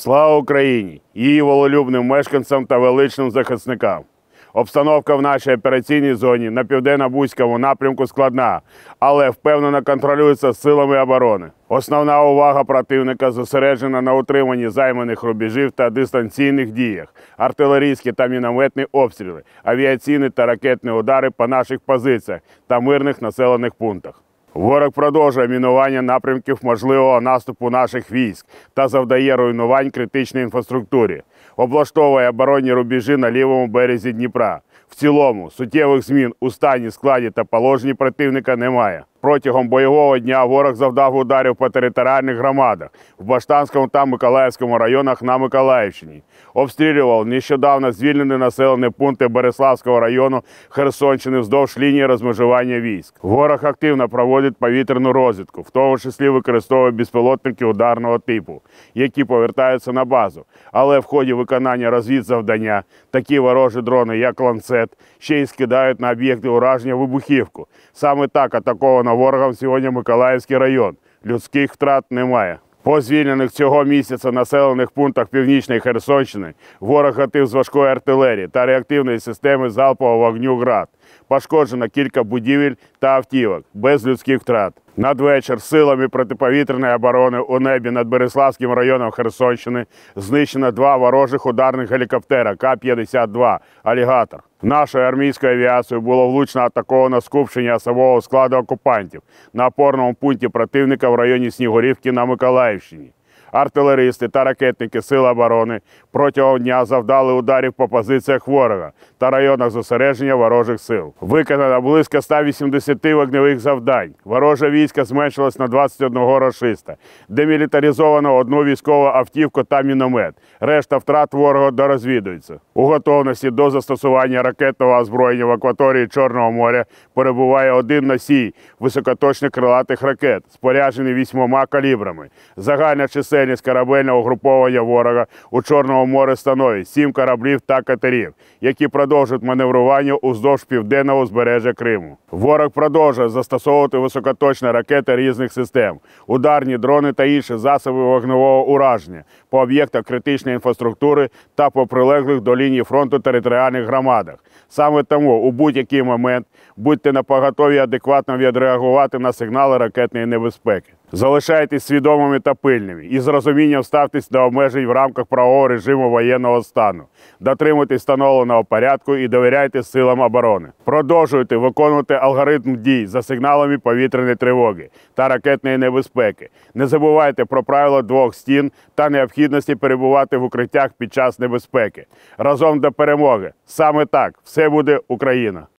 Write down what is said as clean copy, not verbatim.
Слава Україні! Її волелюбним мешканцям та величним захисникам! Обстановка в нашій операційній зоні на південно-бузькому напрямку складна, але впевнено контролюється силами оборони. Основна увага противника зосереджена на утриманні займаних рубежів та дистанційних діях, артилерійські та мінометні обстріли, авіаційні та ракетні удари по наших позиціях та мирних населених пунктах. Ворог продовжує мінування напрямків можливого наступу наших військ та завдає руйнувань критичній інфраструктурі, облаштовує оборонні рубежі на лівому березі Дніпра. В цілому, суттєвих змін у стані, складі та положенні противника немає. Протягом бойового дня ворог завдав ударів по територіальних громадах в Баштанському та Миколаївському районах на Миколаївщині. Обстрілював нещодавно звільнені населені пункти Береславського району Херсонщини вздовж лінії розмежування військ. Ворог активно проводить повітряну розвідку, в тому числі використовує безпілотники ударного типу, які повертаються на базу. Але в ході виконання розвідзавдання такі ворожі дрони, як «Ланцет», ще й скидають на об'єкти ураження вибухівку. Саме так атаковано ворогом сьогодні Миколаївський район. Людських втрат немає. По звільнених цього місяця населених пунктах Північної Херсонщини ворог гатив з важкої артилерії та реактивної системи залпового вогню «Град». Пошкоджено кілька будівель та автівок, без людських втрат. Надвечір силами протиповітряної оборони у небі над Береславським районом Херсонщини знищено 2 ворожих ударних гелікоптера К-52 «Алігатор». Нашою армійською авіацією було влучно атаковано скупчення особового складу окупантів на опорному пункті противника в районі Снігурівки на Миколаївщині. Артилеристи та ракетники Сил оборони протягом дня завдали ударів по позиціях ворога та районах зосередження ворожих сил. Виконано близько 180 вогневих завдань. Вороже військо зменшилось на 21 рашиста. Демілітаризовано 1 військову автівку та міномет. Решта втрат ворога дорозвідується. У готовності до застосування ракетного озброєння в акваторії Чорного моря перебуває 1 носій високоточних крилатих ракет, споряджений 8 калібрами. Загальна чисельність корабельного угруповання ворога у Чорному морі становить 7 кораблів та катерів, які продовжують маневрування уздовж південного узбережжя Криму. Ворог продовжує застосовувати високоточні ракети різних систем, ударні дрони та інші засоби вогневого ураження по об'єктах критичної інфраструктури та по прилеглих до лінії фронту територіальних громадах. Саме тому у будь-який момент будьте напоготові адекватно відреагувати на сигнали ракетної небезпеки. Залишайтесь свідомими та пильними і з розумінням ставтесь до обмежень в рамках правового режиму воєнного стану. Дотримуйтесь встановленого порядку і довіряйте силам оборони. Продовжуйте виконувати алгоритм дій за сигналами повітряної тривоги та ракетної небезпеки. Не забувайте про правила 2 стін та необхідності перебувати в укриттях під час небезпеки. Разом до перемоги. Саме так. Все буде Україна!